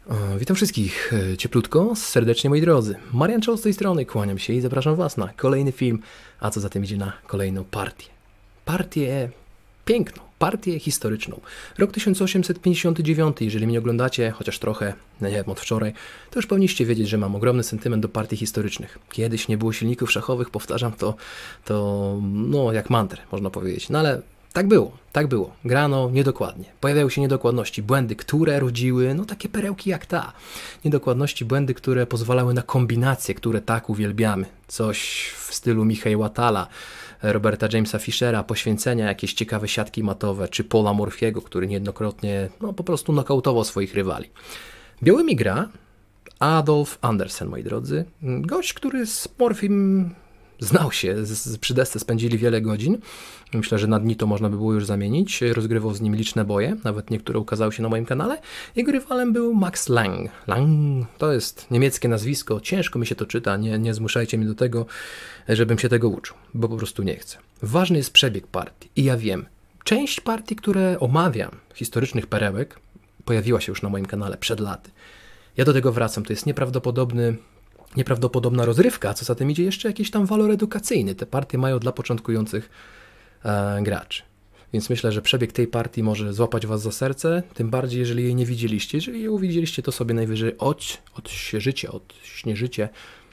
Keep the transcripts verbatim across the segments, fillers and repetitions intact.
O, witam wszystkich cieplutko, serdecznie moi drodzy. Marian Czoł z tej strony, kłaniam się i zapraszam Was na kolejny film, a co za tym idzie na kolejną partię. Partię piękną, partię historyczną. Rok tysiąc osiemset pięćdziesiąty dziewiąty, jeżeli mnie oglądacie, chociaż trochę, no nie wiem, od wczoraj, to już powinniście wiedzieć, że mam ogromny sentyment do partii historycznych. Kiedyś nie było silników szachowych, powtarzam to, to no jak mantrę, można powiedzieć, no ale tak było, tak było. Grano niedokładnie. Pojawiały się niedokładności, błędy, które rodziły, no takie perełki jak ta. Niedokładności, błędy, które pozwalały na kombinacje, które tak uwielbiamy. Coś w stylu Michała Tala, Roberta Jamesa Fischera, poświęcenia, jakieś ciekawe siatki matowe, czy Paula Morphy'ego, który niejednokrotnie no, po prostu nokautował swoich rywali. Białymi gra Adolf Andersen, moi drodzy. Gość, który z Morphym znał się, z, przy desce spędzili wiele godzin. Myślę, że na dni to można by było już zamienić. Rozgrywał z nim liczne boje, nawet niektóre ukazały się na moim kanale. Jego rywalem był Max Lang. Lang to jest niemieckie nazwisko, ciężko mi się to czyta, nie, nie zmuszajcie mnie do tego, żebym się tego uczył, bo po prostu nie chcę. Ważny jest przebieg partii i ja wiem, część partii, które omawiam, historycznych perełek, pojawiła się już na moim kanale przed laty. Ja do tego wracam, to jest nieprawdopodobny Nieprawdopodobna rozrywka, a co za tym idzie jeszcze jakiś tam walor edukacyjny. Te partie mają dla początkujących e, graczy. Więc myślę, że przebieg tej partii może złapać Was za serce, tym bardziej, jeżeli jej nie widzieliście. Jeżeli ją widzieliście, to sobie najwyżej od, odśnieżycie, odśnieżycie,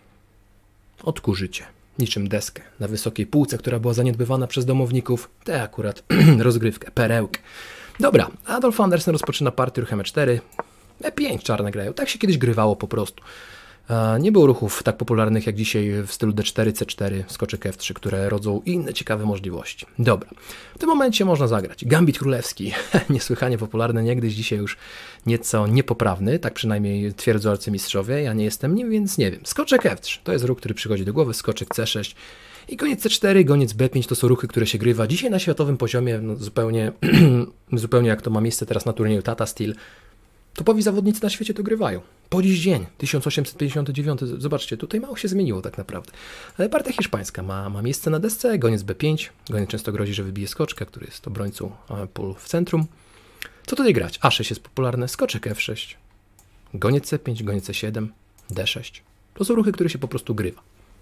odkurzycie. Niczym deskę na wysokiej półce, która była zaniedbywana przez domowników. Tę akurat rozgrywkę, perełkę. Dobra, Adolf Andersen rozpoczyna partię ruchem e cztery. e pięć czarne grają. Tak się kiedyś grywało po prostu. Nie było ruchów tak popularnych jak dzisiaj w stylu d cztery, c cztery, skoczek f trzy, które rodzą inne ciekawe możliwości. Dobra, w tym momencie można zagrać Gambit Królewski, niesłychanie popularny, niegdyś, dzisiaj już nieco niepoprawny, tak przynajmniej twierdzą arcymistrzowie, ja nie jestem nim, więc nie wiem. Skoczek f trzy, to jest ruch, który przychodzi do głowy, skoczek c sześć i goniec c cztery, goniec b pięć, to są ruchy, które się grywa dzisiaj na światowym poziomie, no zupełnie, zupełnie jak to ma miejsce teraz na turnieju Tata Steel. Topowi zawodnicy na świecie to grywają. Po dziś dzień, tysiąc osiemset pięćdziesiąty dziewiąty, zobaczcie, tutaj mało się zmieniło tak naprawdę. Ale partia hiszpańska ma, ma miejsce na desce, goniec b pięć, goniec często grozi, że wybije skoczka, który jest obrońcą pól w centrum. Co tutaj grać? a sześć jest popularne, skoczek f sześć, goniec c pięć, goniec c siedem, d sześć. To są ruchy, które się po prostu grywa.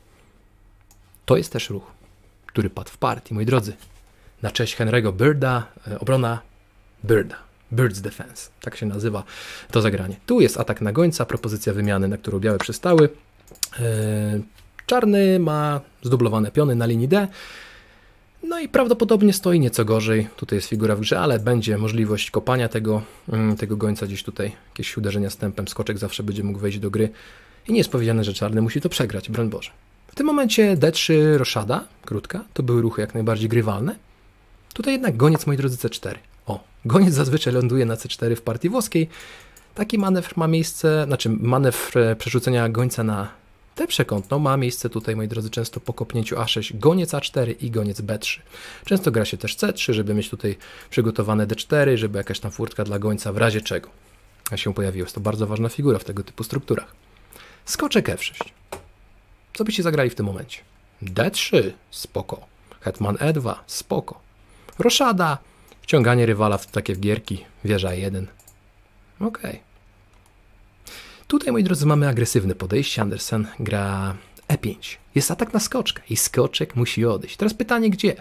To jest też ruch, który padł w partii, moi drodzy. Na cześć Henry'ego Birda, obrona Birda. Bird's Defense, tak się nazywa to zagranie. Tu jest atak na gońca, propozycja wymiany, na którą białe przystały. Czarny ma zdublowane piony na linii D. No i prawdopodobnie stoi nieco gorzej. Tutaj jest figura w grze, ale będzie możliwość kopania tego, tego gońca gdzieś tutaj. Jakieś uderzenia stępem, skoczek zawsze będzie mógł wejść do gry. I nie jest powiedziane, że czarny musi to przegrać, broń Boże. W tym momencie d trzy roszada, krótka, to były ruchy jak najbardziej grywalne. Tutaj jednak goniec, moi drodzy, c cztery. O, goniec zazwyczaj ląduje na c cztery w partii włoskiej. Taki manewr ma miejsce, znaczy manewr przerzucenia gońca na tę przekątną ma miejsce tutaj, moi drodzy, często po kopnięciu a sześć, goniec a cztery i goniec b trzy. Często gra się też c trzy, żeby mieć tutaj przygotowane d cztery, żeby jakaś tam furtka dla gońca w razie czego się pojawiła. Jest to bardzo ważna figura w tego typu strukturach. Skoczek f sześć. Co byście zagrali w tym momencie? d trzy, spoko. Hetman e dwa, spoko. Roszada, wciąganie rywala w takie gierki, wieża e jeden. Ok. Tutaj, moi drodzy, mamy agresywne podejście. Andersen gra e pięć. Jest atak na skoczkę i skoczek musi odejść. Teraz pytanie, gdzie?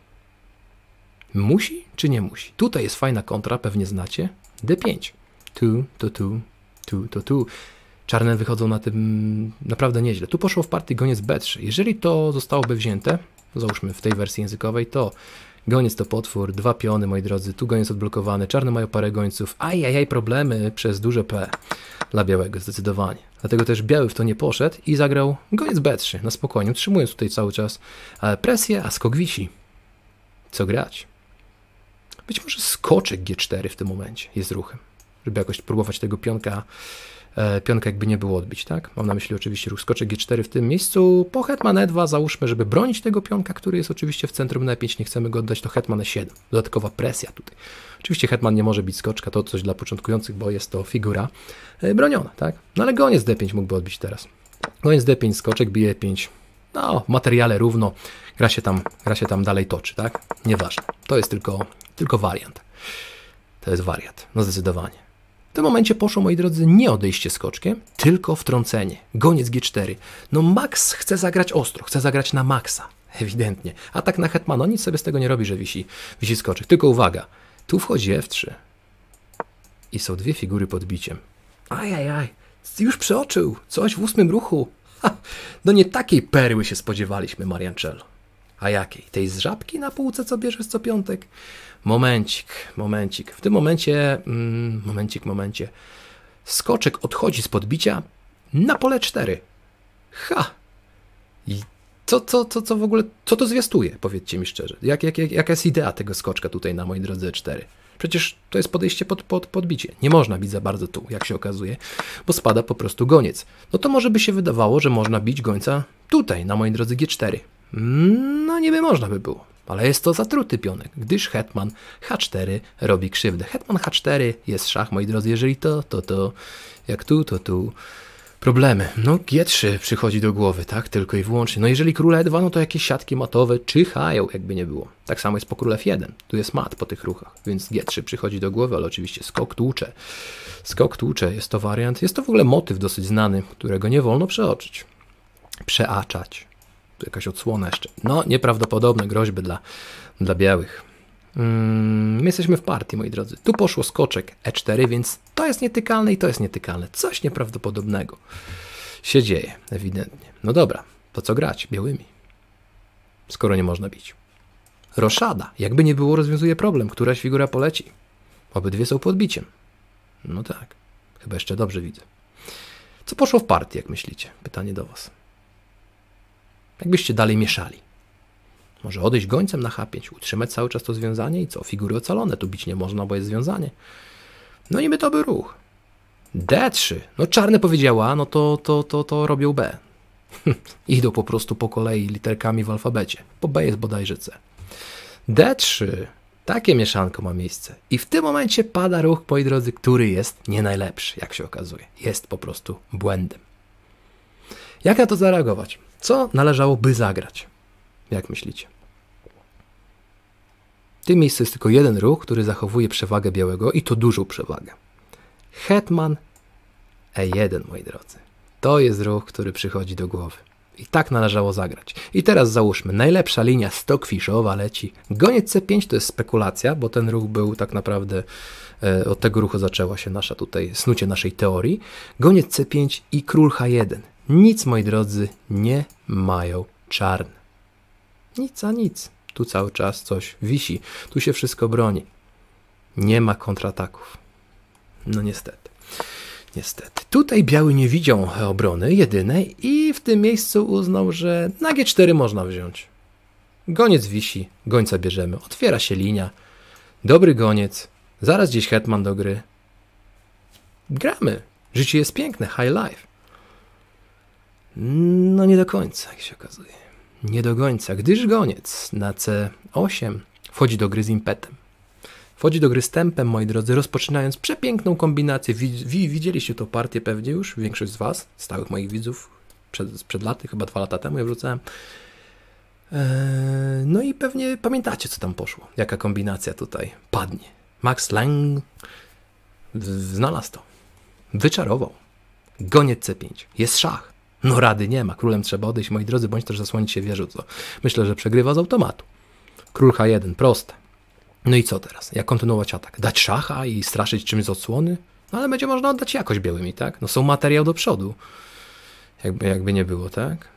Musi czy nie musi? Tutaj jest fajna kontra, pewnie znacie. d pięć. Tu, to tu, tu, to tu. Czarne wychodzą na tym naprawdę nieźle. Tu poszło w partii goniec b trzy. Jeżeli to zostałoby wzięte, załóżmy w tej wersji językowej, to goniec to potwór, dwa piony, moi drodzy, tu goniec odblokowany, czarne mają parę gońców, ajajaj, problemy przez duże P dla białego, zdecydowanie. Dlatego też biały w to nie poszedł i zagrał goniec b trzy na spokojnie, utrzymując tutaj cały czas presję, a skok wisi. Co grać? Być może skoczek g cztery w tym momencie jest ruchem, żeby jakoś próbować tego pionka pionka jakby nie było odbić, tak? Mam na myśli oczywiście ruch skoczek g cztery w tym miejscu, po hetman e dwa załóżmy, żeby bronić tego pionka, który jest oczywiście w centrum na e pięć, nie chcemy go oddać, to hetman e siedem, dodatkowa presja tutaj. Oczywiście hetman nie może bić skoczka, to coś dla początkujących, bo jest to figura broniona, tak? No ale goniec d pięć mógłby odbić teraz. Goniec d pięć, skoczek bije e pięć, no w materiale równo, gra się tam, gra się tam dalej toczy, tak? Nieważne, to jest tylko, tylko wariant. To jest wariant, no zdecydowanie. W tym momencie poszło, moi drodzy, nie odejście skoczkiem, tylko wtrącenie. Goniec G cztery. No Max chce zagrać ostro, chce zagrać na maksa. Ewidentnie. Atak na hetmana, nic sobie z tego nie robi, że wisi, wisi skoczek. Tylko uwaga, tu wchodzi F trzy. I są dwie figury pod biciem. Ajajaj, już przeoczył. Coś w ósmym ruchu. Ha, no nie takiej perły się spodziewaliśmy, Mariancello. A jakiej? Tej z żabki na półce, co bierzesz co piątek? Momencik, momencik. W tym momencie, mm, momencik, momencie. Skoczek odchodzi z podbicia na pole cztery. Ha! I co, co, co, co w ogóle, co to zwiastuje? Powiedzcie mi szczerze. Jak, jak, jak, jaka jest idea tego skoczka tutaj na, moi drodzy, E cztery? Przecież to jest podejście pod, pod podbicie. Nie można bić za bardzo tu, jak się okazuje, bo spada po prostu goniec. No to może by się wydawało, że można bić gońca tutaj, na, moi drodzy, G cztery. No niby można by było, ale jest to zatruty pionek, gdyż hetman H cztery robi krzywdę. Hetman H cztery jest szach, moi drodzy, jeżeli to, to, to, jak tu, to tu. Problemy. No G trzy przychodzi do głowy, tak, tylko i wyłącznie. No jeżeli król E dwa, no to jakieś siatki matowe czyhają, jakby nie było. Tak samo jest po król F jeden. Tu jest mat po tych ruchach, więc G trzy przychodzi do głowy, ale oczywiście skok tłucze. Skok tłucze, jest to wariant, jest to w ogóle motyw dosyć znany, którego nie wolno przeoczyć. Przeaczać. Tu jakaś odsłona jeszcze. No, nieprawdopodobne groźby dla, dla białych. Mm, my jesteśmy w partii, moi drodzy. Tu poszło skoczek E cztery, więc to jest nietykalne i to jest nietykalne. Coś nieprawdopodobnego się dzieje, ewidentnie. No dobra, to co grać? Białymi. Skoro nie można bić. Roszada. Jakby nie było, rozwiązuje problem. Któraś figura poleci. Obydwie są pod biciem. No tak. Chyba jeszcze dobrze widzę. Co poszło w partii, jak myślicie? Pytanie do was. Jakbyście dalej mieszali? Może odejść gońcem na H pięć, utrzymać cały czas to związanie i co? Figury ocalone, tu bić nie można, bo jest związanie. No niby to był ruch. D trzy. No czarne powiedziała, no to, to, to, to robią B. Idą po prostu po kolei literkami w alfabecie. Po B jest bodajże C. D trzy. Takie mieszanko ma miejsce. I w tym momencie pada ruch, moi drodzy, który jest nie najlepszy, jak się okazuje. Jest po prostu błędem. Jak na to zareagować? Co należałoby zagrać? Jak myślicie? W tym miejscu jest tylko jeden ruch, który zachowuje przewagę białego i to dużą przewagę. Hetman E jeden, moi drodzy. To jest ruch, który przychodzi do głowy. I tak należało zagrać. I teraz załóżmy, najlepsza linia stockfishowa leci. Goniec C pięć to jest spekulacja, bo ten ruch był tak naprawdę, e, od tego ruchu zaczęła się nasza tutaj, snucie naszej teorii. Goniec C pięć i król H jeden. Nic, moi drodzy, nie mają czarne. Nic a nic. Tu cały czas coś wisi. Tu się wszystko broni. Nie ma kontrataków. No niestety. Niestety. Tutaj biały nie widział obrony jedynej i w tym miejscu uznał, że na G cztery można wziąć. Goniec wisi, gońca bierzemy. Otwiera się linia. Dobry goniec. Zaraz gdzieś hetman do gry. Gramy. Życie jest piękne. High life. No nie do końca, jak się okazuje. Nie do końca, gdyż goniec na C osiem wchodzi do gry z impetem. Wchodzi do gry z tempem, moi drodzy, rozpoczynając przepiękną kombinację. Widzieliście tą partię pewnie już, większość z was, stałych moich widzów, przed, przed laty, chyba dwa lata temu ja wrzucałem. Eee, no i pewnie pamiętacie, co tam poszło. Jaka kombinacja tutaj padnie. Max Lang znalazł to. Wyczarował. Goniec C pięć. Jest szach. No rady nie ma. Królem trzeba odejść, moi drodzy, bądź też zasłonić się wieżą, co myślę, że przegrywa z automatu. Król H jeden, proste. No i co teraz? Jak kontynuować atak? Dać szacha i straszyć czymś z odsłony? No ale będzie można oddać jakoś białymi, tak? No są materiał do przodu. Jakby, jakby nie było, tak?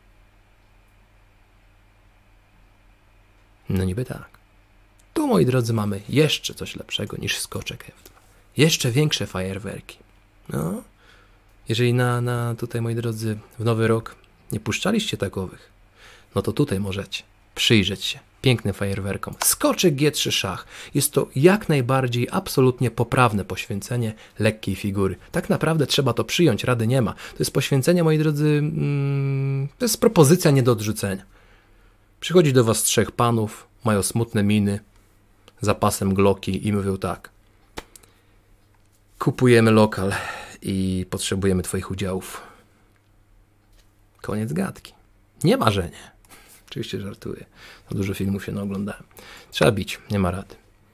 No niby tak. Tu, moi drodzy, mamy jeszcze coś lepszego niż skoczek F dwa. Jeszcze większe fajerwerki. No. Jeżeli na, na tutaj, moi drodzy, w nowy rok nie puszczaliście takowych, no to tutaj możecie przyjrzeć się pięknym fajerwerkom. Skoczek G trzy szach. Jest to jak najbardziej absolutnie poprawne poświęcenie lekkiej figury. Tak naprawdę trzeba to przyjąć, rady nie ma. To jest poświęcenie, moi drodzy, mm, to jest propozycja nie do odrzucenia. Przychodzi do was trzech panów, mają smutne miny, za pasem gloki i mówią tak. Kupujemy lokal i potrzebujemy twoich udziałów. Koniec gadki. Nie marzenie. Oczywiście żartuję. Za dużo filmów się naoglądałem. Trzeba bić, nie ma rady.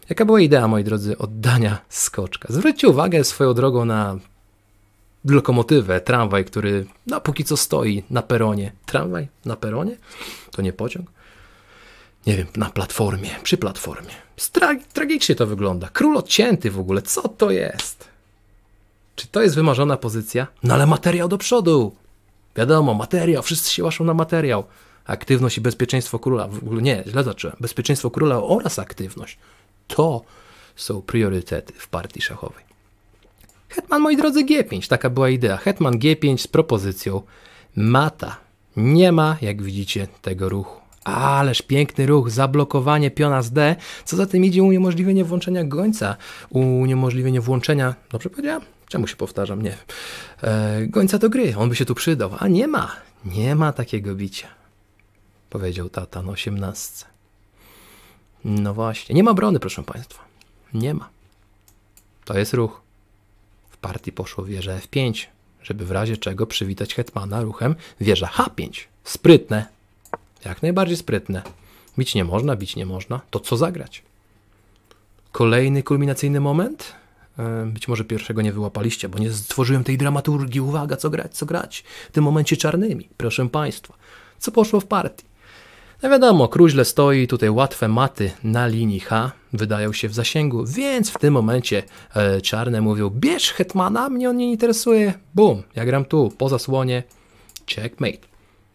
Jaka była idea, moi drodzy, oddania skoczka? Zwróćcie uwagę swoją drogą na lokomotywę, tramwaj, który no póki co stoi na peronie. Tramwaj na peronie? To nie pociąg? Nie wiem, na platformie, przy platformie. Stra tragicznie to wygląda. Król odcięty w ogóle, co to jest? Czy to jest wymarzona pozycja? No ale materiał do przodu. Wiadomo, materiał, wszyscy się łaszą na materiał. Aktywność i bezpieczeństwo króla. W ogóle nie, źle zacząłem. Bezpieczeństwo króla oraz aktywność. To są priorytety w partii szachowej. Hetman, moi drodzy, G pięć. Taka była idea. Hetman G pięć z propozycją mata. Nie ma, jak widzicie, tego ruchu. Ależ piękny ruch, zablokowanie piona z D, co za tym idzie uniemożliwienie włączenia gońca, uniemożliwienie włączenia, dobrze powiedziałem? Czemu się powtarzam? Nie wiem. E, gońca do gry, on by się tu przydał, a nie ma, nie ma takiego bicia, powiedział tata na osiemnastce. No właśnie, nie ma brony, proszę Państwa, nie ma. To jest ruch. W partii poszło wieża F pięć, żeby w razie czego przywitać hetmana ruchem wieża H pięć. Sprytne. Jak najbardziej sprytne. Bić nie można, bić nie można. To co zagrać? Kolejny kulminacyjny moment? Być może pierwszego nie wyłapaliście, bo nie stworzyłem tej dramaturgii. Uwaga, co grać, co grać. W tym momencie czarnymi, proszę Państwa. Co poszło w partii? No wiadomo, król źle stoi, tutaj łatwe maty na linii H wydają się w zasięgu, więc w tym momencie e, czarne mówią, bierz hetmana, mnie on nie interesuje. Bum, ja gram tu, po zasłonie. Checkmate.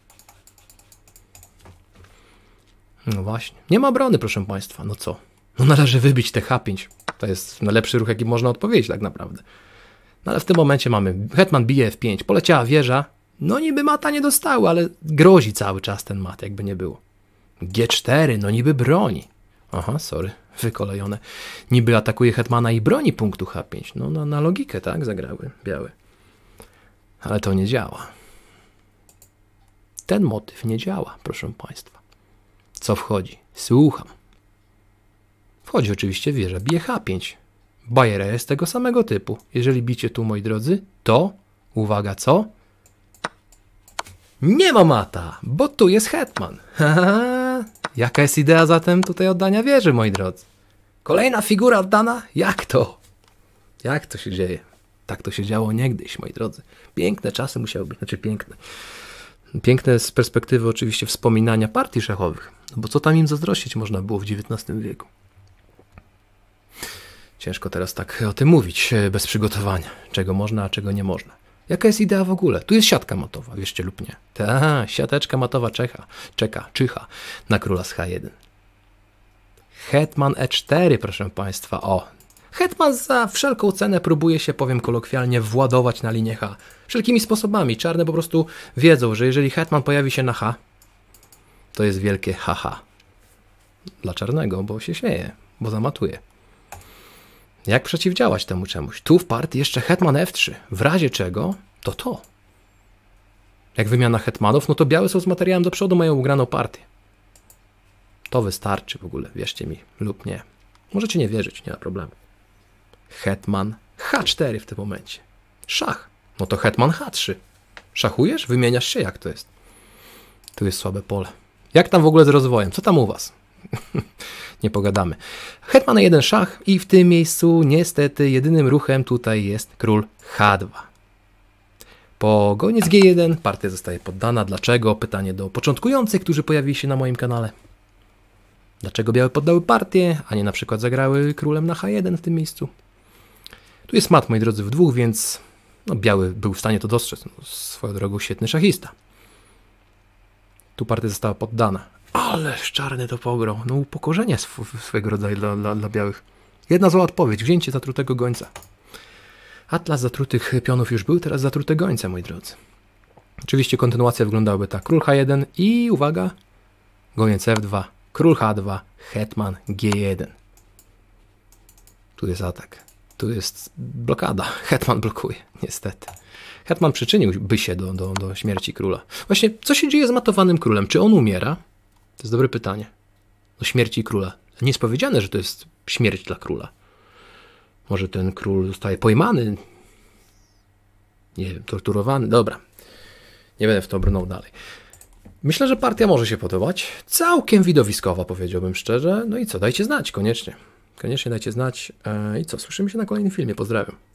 No właśnie. Nie ma obrony, proszę Państwa. No co? No należy wybić te H pięć. To jest najlepszy ruch, jaki można odpowiedzieć tak naprawdę. No ale w tym momencie mamy hetman bije F pięć. Poleciała wieża. No niby mata nie dostały, ale grozi cały czas ten mat, jakby nie było. G cztery, no niby broni. Aha, sorry, wykolejone. Niby atakuje hetmana i broni punktu H pięć. No na, na logikę, tak? Zagrały białe. Ale to nie działa. Ten motyw nie działa, proszę Państwa. Co wchodzi? Słucham. Wchodzi oczywiście wieża, bije H pięć. Bajera jest tego samego typu. Jeżeli bicie tu, moi drodzy, to, uwaga, co? Nie ma mata, bo tu jest hetman. Jaka jest idea zatem tutaj oddania wieży, moi drodzy? Kolejna figura oddana? Jak to? Jak to się dzieje? Tak to się działo niegdyś, moi drodzy. Piękne czasy musiały być, znaczy piękne. Piękne z perspektywy oczywiście wspominania partii szachowych, no bo co tam im zazdrościć można było w dziewiętnastym wieku. Ciężko teraz tak o tym mówić bez przygotowania, czego można, a czego nie można. Jaka jest idea w ogóle? Tu jest siatka matowa, wierzcie lub nie. Ta, siateczka matowa Czecha, czeka, czyha na króla z H jeden. Hetman E cztery, proszę Państwa, o. Hetman za wszelką cenę próbuje się, powiem kolokwialnie, władować na linię H. Wszelkimi sposobami. Czarne po prostu wiedzą, że jeżeli hetman pojawi się na H, to jest wielkie haha. Dla czarnego, bo się śmieje, bo zamatuje. Jak przeciwdziałać temu czemuś? Tu w partii jeszcze hetman F trzy. W razie czego, to to. Jak wymiana hetmanów, no to białe są z materiałem do przodu, mają ugraną partię. To wystarczy w ogóle, wierzcie mi, lub nie. Możecie nie wierzyć, nie ma problemu. Hetman H cztery w tym momencie. Szach. No to hetman H trzy. Szachujesz? Wymieniasz się? Jak to jest? Tu jest słabe pole. Jak tam w ogóle z rozwojem? Co tam u was? Nie pogadamy. Hetman jeden szach i w tym miejscu niestety jedynym ruchem tutaj jest król H dwa. Po goniec G jeden partia zostaje poddana. Dlaczego? Pytanie do początkujących, którzy pojawili się na moim kanale. Dlaczego białe poddały partię, a nie na przykład zagrały królem na H jeden w tym miejscu? Tu jest mat, moi drodzy, w dwóch, więc no, biały był w stanie to dostrzec. No, swoją drogą świetny szachista. Tu partia została poddana. Ależ czarny to pograł. No upokorzenie sw swego rodzaju dla, dla, dla białych. Jedna zła odpowiedź. Wzięcie zatrutego gońca. Atlas zatrutych pionów już był, teraz zatrute gońce, moi drodzy. Oczywiście kontynuacja wyglądałaby tak. Król H jeden i uwaga, goniec F dwa, król H dwa, hetman G jeden. Tu jest atak. Tu jest blokada. Hetman blokuje, niestety. Hetman przyczyniłby się do, do, do śmierci króla. Właśnie, co się dzieje z matowanym królem? Czy on umiera? To jest dobre pytanie. Do śmierci króla. Nie jest powiedziane, że to jest śmierć dla króla. Może ten król zostaje pojmany? Nie wiem, torturowany? Dobra. Nie będę w to brnął dalej. Myślę, że partia może się podobać. Całkiem widowiskowa, powiedziałbym szczerze. No i co, dajcie znać koniecznie. Koniecznie dajcie znać. I co, słyszymy się na kolejnym filmie. Pozdrawiam.